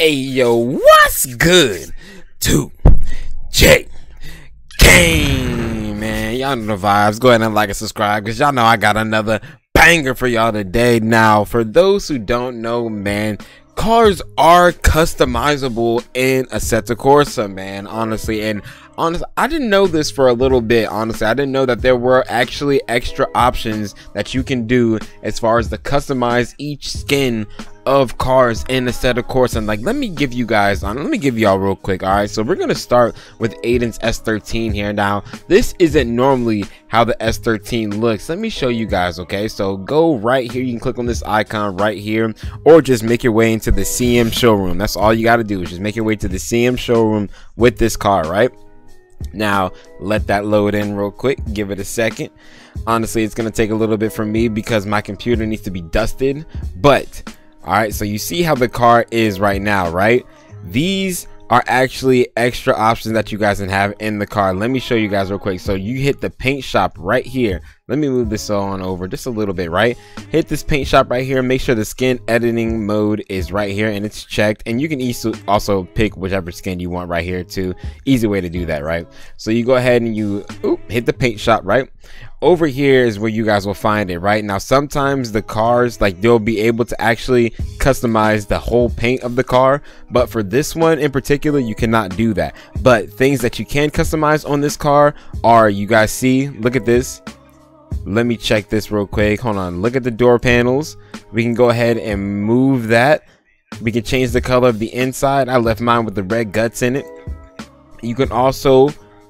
Hey yo, what's good? 2J Game, man. Y'all know the vibes. Go ahead and like and subscribe because y'all know I got another banger for y'all today. Now, for those who don't know, man, cars are customizable in Assetto Corsa, man, honestly. And honestly, I didn't know this for a little bit. Honestly, I didn't know that there were actually extra options that you can do as far as to customize each skin of cars in Assetto Corsa. And like, let me give y'all real quick. All right, so we're gonna start with Aiden's S13 here. Now, this isn't normally how the S13 looks. Let me show you guys. Okay, so go right here, you can click on this icon right here, or just make your way into the CM showroom. That's all you got to do, is just make your way to the CM showroom with this car. Right now, let that load in real quick, give it a second. Honestly, it's gonna take a little bit for me because my computer needs to be dusted, but all right, so you see how the car is right now, right? These are actually extra options that you guys can have in the car. Let me show you guys real quick. So you hit the paint shop right here. Let me move this on over just a little bit, right? Hit this paint shop right here. Make sure the skin editing mode is right here and it's checked. And you can also pick whichever skin you want right here too. Easy way to do that, right? So you go ahead and you hit the paint shop, right? Over here is where you guys will find it. Right now, sometimes the cars, like, they'll be able to actually customize the whole paint of the car, but for this one in particular, you cannot do that. But things that you can customize on this car are, you guys see, look at this. Let me check this real quick. Hold on. Look at the door panels. We can go ahead and move that. We can change the color of the inside. I left mine with the red guts in it. You can also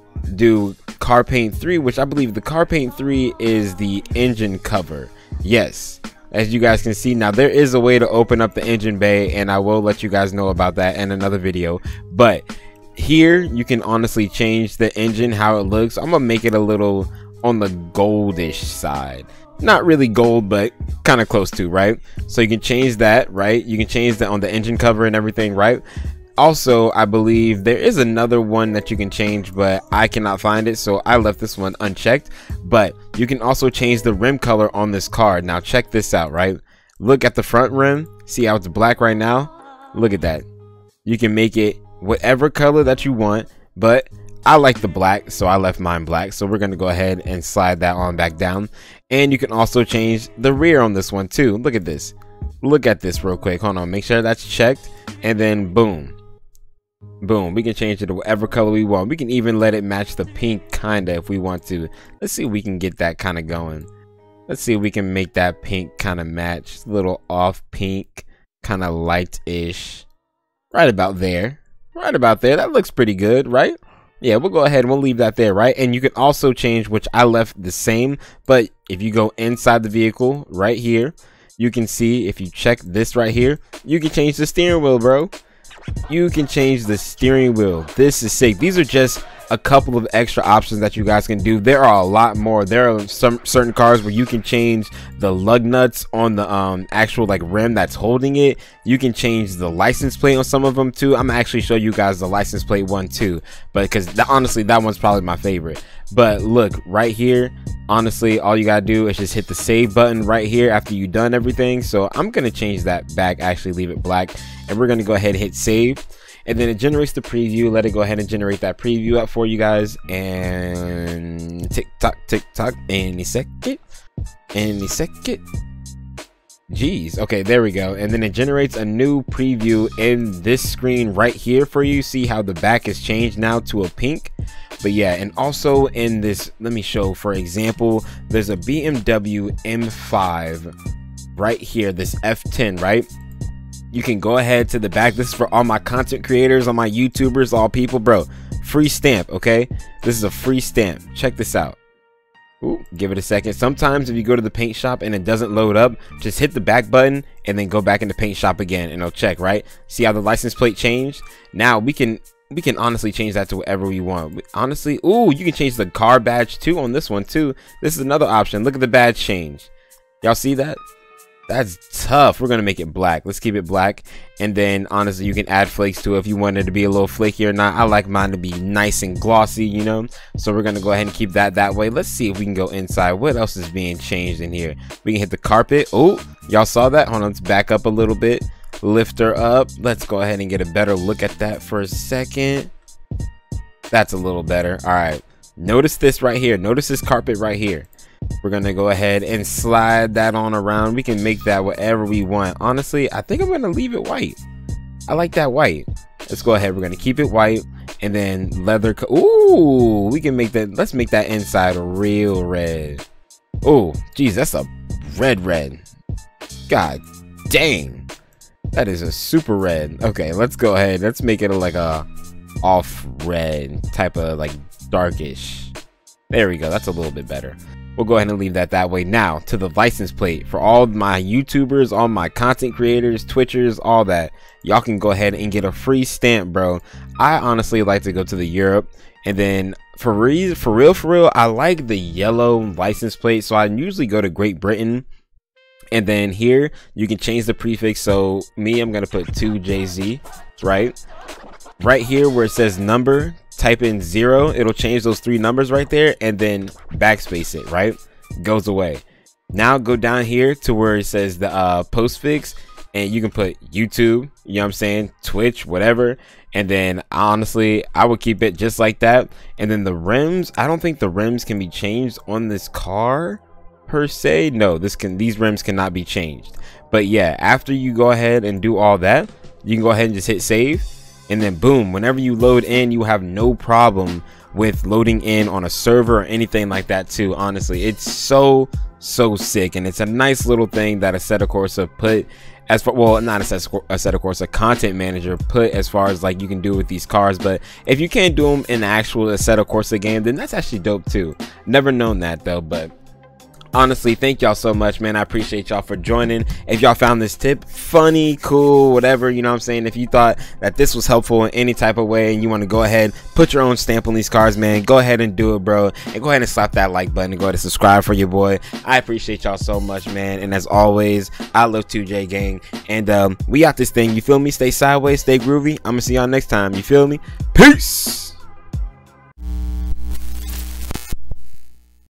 do car paint 3, which I believe the car paint 3 is the engine cover. Yes, as you guys can see, now there is a way to open up the engine bay, and I will let you guys know about that in another video. But here you can honestly change the engine, how it looks. I'm gonna make it a little on the goldish side, not really gold, but kind of close to, right? So you can change that, right? You can change that on the engine cover and everything, right? Also, I believe there is another one that you can change, but I cannot find it, so I left this one unchecked. But you can also change the rim color on this car. Now check this out, right? Look at the front rim. See how it's black right now? Look at that. You can make it whatever color that you want, but I like the black, so I left mine black. So we're gonna go ahead and slide that on back down. And you can also change the rear on this one too. Look at this. Look at this real quick. Hold on, make sure that's checked, and then boom. Boom, we can change it to whatever color we want. We can even let it match the pink kinda if we want to. Let's see if we can get that kind of going. Let's see if we can make that pink kind of match. A little off pink, kind of light-ish. Right about there. Right about there. That looks pretty good, right? Yeah, we'll go ahead and we'll leave that there, right? And you can also change, which I left the same, but if you go inside the vehicle right here, you can see, if you check this right here, you can change the steering wheel, bro. You can change the steering wheel. This is sick. These are just a couple of extra options that you guys can do. There are a lot more. There are some certain cars where you can change the lug nuts on the actual like rim that's holding it. You can change the license plate on some of them too. I'm gonna actually show you guys the license plate one too, but because honestly that one's probably my favorite. But look right here, honestly all you gotta do is just hit the save button right here after you've done everything. So I'm gonna change that back, actually leave it black, and we're gonna go ahead and hit save. And then it generates the preview. Let it go ahead and generate that preview up for you guys. And tick tock, any second. Jeez. Okay, there we go. And then it generates a new preview in this screen right here for you. See how the back is changed now to a pink. But yeah, and also in this, let me show, for example, there's a BMW M5 right here, this F10, right? You can go ahead to the back. This is for all my content creators, all my YouTubers, all people, bro. Free stamp, okay? This is a free stamp. Check this out. Ooh, give it a second. Sometimes if you go to the paint shop and it doesn't load up, just hit the back button and then go back in the paint shop again and it'll check, right? See how the license plate changed? Now we can honestly change that to whatever we want. Honestly, ooh, you can change the car badge too on this one too. This is another option. Look at the badge change. Y'all see that? That's tough. We're gonna make it black. Let's keep it black. And then honestly, you can add flakes to it if you want it to be a little flaky or not. I like mine to be nice and glossy, you know, so we're gonna go ahead and keep that way. Let's see if we can go inside. What else is being changed in here? We can hit the carpet. Oh, y'all saw that? Hold on, let's back up a little bit. lift her up. Let's go ahead and get a better look at that for a second. That's a little better. All right, notice this right here. Notice this carpet right here. We're gonna go ahead and slide that on around. We can make that whatever we want. Honestly, I think I'm gonna leave it white. I like that white. Let's go ahead. We're gonna keep it white, and then leather. Ooh, we can make that. Let's make that inside real red. Oh, geez, that's a red. God dang, that is a super red. Okay, let's go ahead. Let's make it like a off red type of like darkish. There we go. That's a little bit better. We'll go ahead and leave that way. Now to the license plate for all my YouTubers, all my content creators, Twitchers, all that. Y'all can go ahead and get a free stamp, bro. I honestly like to go to the Europe, and then for real, I like the yellow license plate. So I usually go to Great Britain, and then here you can change the prefix. So me, I'm gonna put 2JZ, right here where it says number. Type in 0, it'll change those 3 numbers right there, and then backspace it, right? Goes away. Now go down here to where it says the postfix, and you can put YouTube, you know what I'm saying, Twitch, whatever. And then honestly, I would keep it just like that. And then the rims, I don't think the rims can be changed on this car per se. No, these rims cannot be changed. But yeah, after you go ahead and do all that, you can go ahead and just hit save. And then boom, whenever you load in, you have no problem with loading in on a server or anything like that too. Honestly, it's so sick, and it's a nice little thing that Assetto Corsa put as far, well, not Assetto Corsa, a content manager put as far as like you can do with these cars. But if you can't do them in the actual Assetto Corsa game, then that's actually dope too. Never known that though. But honestly, thank y'all so much, man. I appreciate y'all for joining. If y'all found this tip funny, cool, whatever, you know what I'm saying, if you thought that this was helpful in any type of way and you want to go ahead, put your own stamp on these cars, man, go ahead and do it, bro. And go ahead and slap that like button and go ahead and subscribe for your boy. I appreciate y'all so much, man. And as always, I love 2J gang, and we out this thing, you feel me? Stay sideways, stay groovy. I'm gonna see y'all next time, you feel me? Peace.